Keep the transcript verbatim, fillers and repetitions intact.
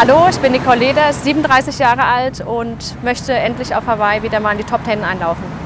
Hallo, ich bin Nicole Leders, siebenunddreißig Jahre alt und möchte endlich auf Hawaii wieder mal in die Top Ten einlaufen.